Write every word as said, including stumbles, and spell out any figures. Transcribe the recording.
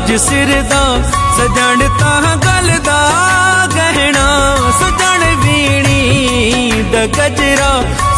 ताज सिर दा सजण तां गल दा गहना सजण वीणी द गजरा